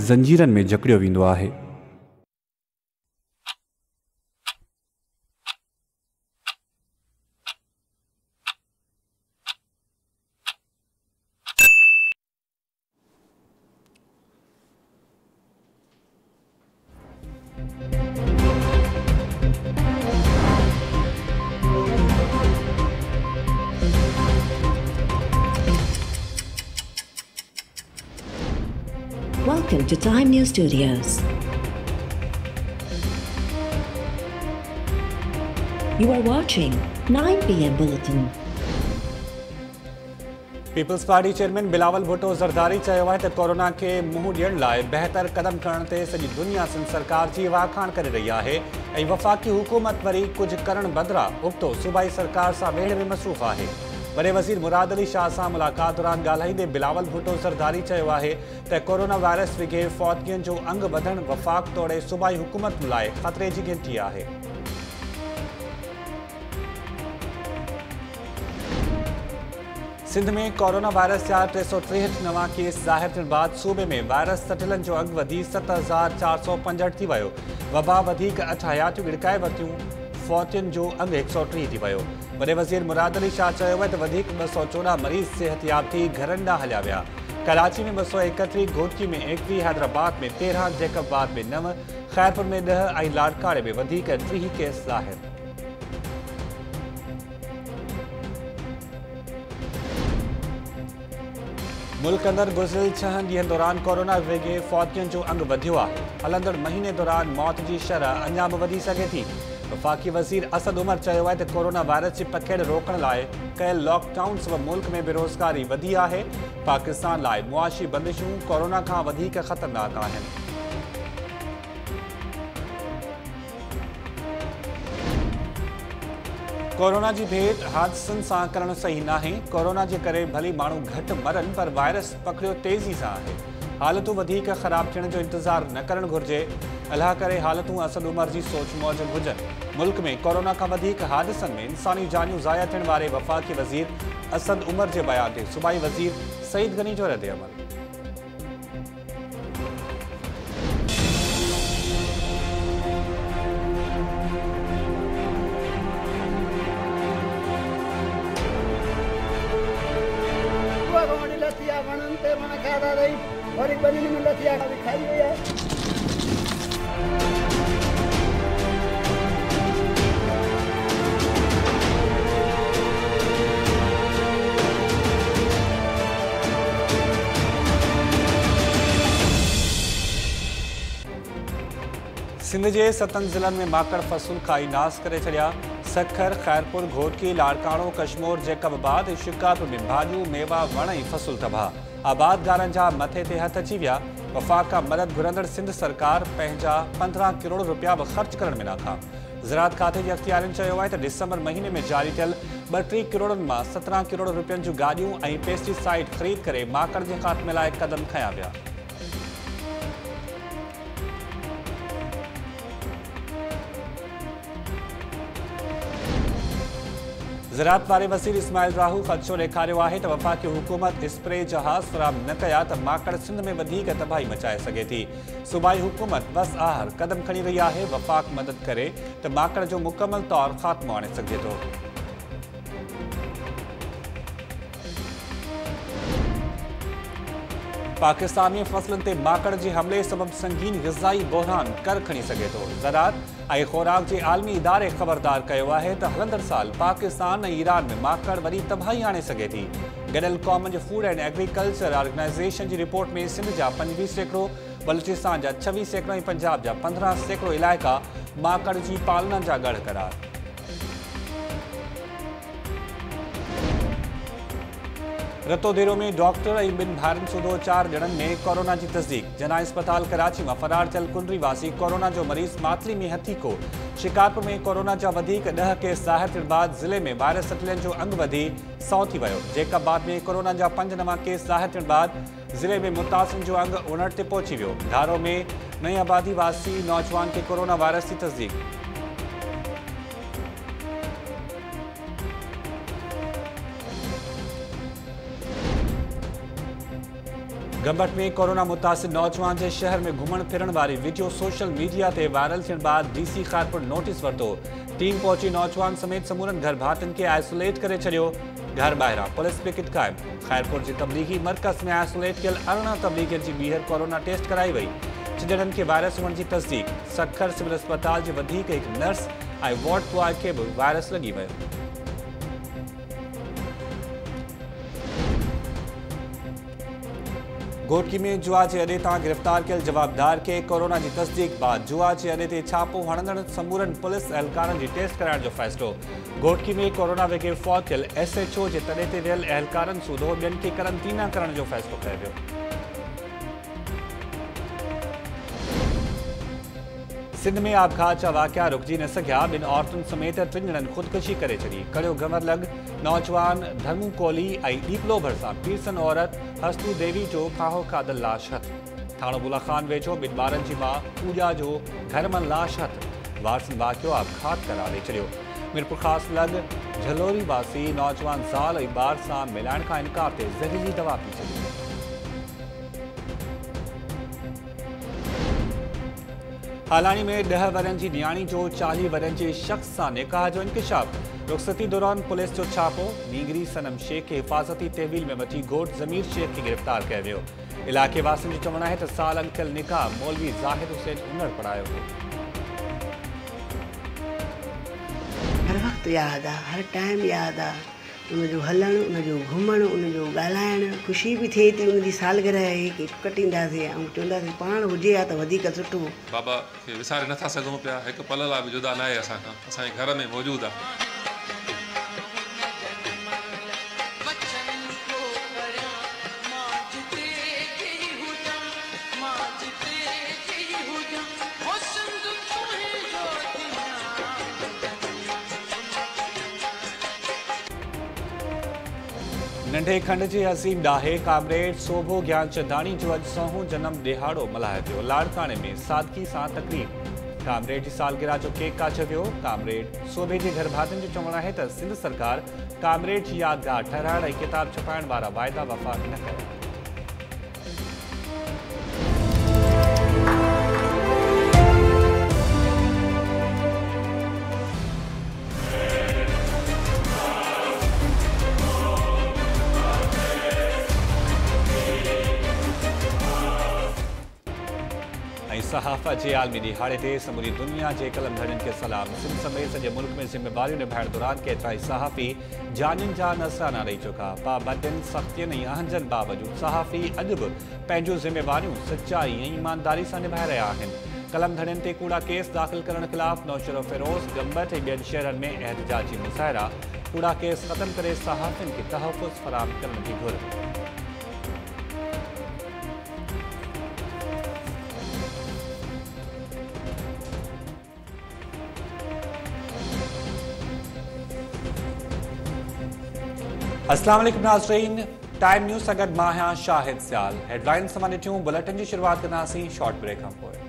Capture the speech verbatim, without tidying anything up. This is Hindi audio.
ज़ंजीरनि में जकड़ियो वेंदो आहे। Welcome to Time News Studios. You are watching nine p m Bulletin. Peoples party chairman Bilawal Bhutto Zardari चयो आहे त कोरोना के मुंहुं ॾियण लाइ बहितर क़दम खणण ते सॼी दुनिया सिंध सरकार जी वाखाण करे रही आहे ऐं वफ़ाक़ी हुकूमत वरी कुझु करण बदिरां उबतो सूबाई सरकार सां वेढ़ में मसरूफ़ आहे। वॾे वज़ीर मुराद अली शाह सां मुलाक़ात दौरान ॻाल्हाईंदे बिलावल भुट्टो ज़रदारी चयो आहे त कोरोना वायरस विघे फ़ौतियुनि जो अंग वधण वफ़ाक़ तोड़े सूबाई हुकूमत लाइ ख़तरे जी गिनती आहे। सिंध में कोरोना वायरस जा टे सौ टेहठि नवां केस ज़ाहिर थियण बाद सूबे में वायरस सटिलनि जो अघु वधी सत हज़ार चारि सौ पंजहठि थी वियो। वबा वधीक अठ हयातियूं गिड़काए वरितियूं। फ़ौतियुनि जो अघु हिकु सौ टीह थी वियो। वॾे वज़ीर मुराद अली शाह चयो आहे त वधीक ॿ सौ चोॾहं मरीज़ सिहतयाब थी घरनि ॾांहुं हलिया विया। कराची में ॿ सौ एकटीह, घोटकी में एकवीह, हैदराबाद में तेरहं, जैकबाबाद में नव, ख़ैरपुर में ॾह ऐं लाड़काणे में वधीक टीह केस ज़ाहिर। मुल्क अंदरि गुज़िरियल छहनि ॾींहनि दौरान कोरोना वेघे फ़ौतियुनि जो अंग वधियो आहे। हलंदड़ महीने दौरान मौत जी शरह अञा बि वधी सघे थी। वफ़ाक़ी वज़ीर असद उमर चयो आहे त कोरोना वायरस जी पखेड़ रोकण लाइ कयल लॉकडाउन सबबि मुल्क में बेरोज़गारी वधी आहे। पाकिस्तान लाइ मुआशी बंदिशूं कोरोना खां वधीक ख़तरनाक आहिनि। कोरोना जी भेट हादसनि सां करणु सही नाहे। कोरोना जे करे भली माण्हू घटि मरनि पर वायरस पकड़ियो तेज़ी सां आहे। हालतूं वधीक ख़राब थियण जो इंतज़ारु न करणु घुरिजे। अलाह करे हालतूं असद उमर जी सोच मौजूदु हुजनि। मुल्क में कोरोना खां वधीक हादसनि में इंसानी जानियूं ज़ाया थियण वारे वफ़ाक़ी वज़ीर असद उमर जे बयान ते सूबाई वज़ीर सईद गनी जो रद्द अमल। और एक बनी में लतिया खाई हुई है। सिंध के सतन ज़िलनि में माकड़ फसल खाई नास करे छड़िया। सखर, खैरपुर, घोटकी, लाड़काणो, कश्मोर, जैकबाबाद, शिकारपुर में भाॼियूं, मेवा, वण ऐं फसल तबाह। आबादगारनि जा मथे ते हथ अची विया। वफ़ाक़ खां मदद घुरंदड़ सिंध सरकार पंहिंजा पंद्रहं करोड़ रुपया बि ख़र्च करण में नाकाम। ज़राअत खाते जे अख़्तियारनि चयो आहे त डिसंबर महीने में जारी थियल ॿटीह करोड़नि मां सत्रहं करोड़ रुपयनि जूं गाॾियूं ऐं पेस्टिसाइड ख़रीद करे माकड़ जे ख़ात्मे लाइ क़दम खयां विया। ज़राअत वारे वज़ीर इस्माइल राहू ख़दशो ॾेखारियो आहे त वफ़ाक़ी हुकूमत स्प्रे जहाज़ फ़राहम न कया त माकड़ सिंध में वधीक तबाही मचाए सघे थी। सूबाई हुकूमत बस आहर क़दम खणी रही आहे। वफ़ाक़ मदद करे त माकड़ जो मुकमल तौर ख़ात्मो आणे सघिजे थो। पाकिस्तानी फसलनि ते माकड़ जे हमले सबबि संगीन ग़िज़ाई बहरान कर खणी सघे थो। ज़राअत ऐं ख़ुराक जे आलमी इदारे ख़बरदार कयो आहे त हलंदड़ साल पाकिस्तान ऐं ईरान में माकड़ वरी तबाही आणे सघे थी। गॾियल क़ौमुनि जे फूड एंड एग्रीकल्चर ऑर्गेनाइज़ेशन जी रिपोर्ट में सिंध जा पंजवीह सैकड़ो, बलूचिस्तान जा छवीह सैकड़ो ऐं पंजाब जा पंद्रहं सैकड़ो इलाइक़ा माकड़ जी पालना जा गढ़ करार। रतोदेरो में डॉक्टर ऐं ॿिनि भाइरनि सूदो चार ॼणनि में कोरोना जी तस्दीक। जना अस्पताल कराची में फरार थियल कुंडरी वासी कोरोना जो मरीज़ मातली में हथी को। शिकारपुर में कोरोना जा वधीक ॾह केस ज़ाहिर थियण बाद ज़िले में वायरस सटिलनि जो अंग वधी सौ थी वियो। जैकबाबाद में कोरोना जा पंज नवां केस ज़ाहिर थियण बाद ज़िले में मुतासिन जो अंग उणहठि ते पहुची वियो। धारो में नई आबादी वासी नौजवान के कोरोना वायरस की तस्दीक। गंबट में कोरोना मुतासिर नौजवान के शहर में घुमण फिरण वारी वीडियो सोशल मीडिया ते वायरल थियण बाद डीसी खैरपुर नोटिस वरतो। टीम पहुंची नौजवान समेत समूरन घर भातिन के आइसोलेट करे छड़ियो। घर बाहरा पुलिस पिकेट कायम। खैरपुर जी तबलीगी मरकज में आइसोलेट कियल अरिड़हं तबलीगन जी ॿीहर कोरोना टेस्ट कराई वई। चिजड़न के वायरस हुअण जी तस्दीक। सखर सिविल अस्पताल जे वधीक हिकु नर्स ऐं वार्ड बॉय के भी वायरस लगी वियो। घोटकी में जुआ के अॾे तां गिरफ़्तार कयल जवाबदार के कोरोना की तस्दीक बाद जुआ के अॾे ते छापो हणंदड़ समूरन पुलिस एहलकारन जी टेस्ट कराइण जो फ़ैसिलो। घोटकी में कोरोना वेगे फौत कयल एस एच ओ के तॾे ते वियल एहलकारन सूधो ॿियनि खे करंटीना करण जो फ़ैसिलो कयो वियो। सिंध में आबखाज जा वाक़िया रुकजी न सघिया। ॿिनि औरतुनि समेत टिनि ॼणनि ख़ुदकुशी करे छॾी। कड़ियो गमरलग नौजवान धर्मू कोहली ऐं ॾीपलो भरिसां पीरसन औरत हस्तू देवी जो फाहो खाधल लाश हथ। थाणो बुला खान वेझो ॿिनि ॿारनि जी माउ पूॼा जो घर में लाश हथ। वारसन वाक़ियो आबखात करार ॾेई छॾियो। मीरपुर ख़ासि लॻ झलोरी वासी नौजवान ज़ाल ऐं ॿार सां मिलाइण खां इनकार ते ज़हरीली दवा पी छॾी। हालानी में ॾह वरनि जी नियाणी जो चालीह वरनि जे शख़्स सां निकाह जो इंकिशाफ। रुख़सती दौरान पुलिस जो छापो। नीगरी सनम शेख खे हिफ़ाज़ती तहवील में वठी घोट ज़मीर शेख खे गिरफ़्तार कयो वियो। इलाइक़े वासियुनि जो चवणु आहे त साल अंकियल निकाह मौलवी ज़ाहिद हुसैन उमर पढ़ायो हो। हर वक़्तु यादि आहे, हर टाइम यादि आहे। उनजो हलणु, उनजो घुमणु, उनजो ॻाल्हाइणु, ख़ुशी बि थिए थी। उनजी सालगिरह आहे कटींदासीं ऐं चवंदासीं पाण हुजे हा त वधीक सुठो। बाबा खे विसारे नथा सघूं पिया। हिकु पल लाइ बि जुदा न आहे असांखां। असांजे घर में मौजूदु आहे। नंढे खंड के हसीम डाहे कामरेड सोभो ज्ञानचंदानी जो अज सोहो जन्म दिहाड़ो मल्हायो वियो। लाड़काने में सादगी सां तकरीब। कामरेड की सालगिरह जो केक काछियो वियो। कामरेड सोभे के घर भातियुनि जो चवणु आहे त सिंध सरकार कामरेड की यादगार ठहिराइण ऐं किताब छपाइण वारा वाइदा वफ़ा न कया। सहाफ़ा के आलमी दिहाड़े ते समूरी दुनिया के कलमधड़न के सलाम। सिंध समेत सॼे मुल्क में ज़िम्मेवारियूं निभाइण दौरान केतिराई सहाफ़ी जानियुनि जा नज़राना ॾेई चुका। पाबंदियुनि सख़्तियुनि ऐं आहंजनि बावजूद सहाफ़ी अॼु बि पंहिंजूं ज़िम्मेवारियूं सचाई ऐं ईमानदारी सां निभाए रहिया आहिनि। कलमधड़नि ते कूड़ा केस दाख़िल करण ख़िलाफ़ नौशरो फिरोज़ गंबट ऐं ॿियनि शहरनि में एहतजाजी मुज़ाहिरा। कूड़ा केस ख़त्म करे सहाफ़ियुनि खे तहफ़्फ़ुज़ फ़राहम करण जी घुर। अस्सलाम वालेकुम नाज़रीन, टाइम न्यूज़ अगरि मां आहियां शाहिद सियाल। हेडलाइन्स सां ॾिठियूं बुलेटिन जी शुरुआत कंदासीं शॉर्ट ब्रेक खां पोइ।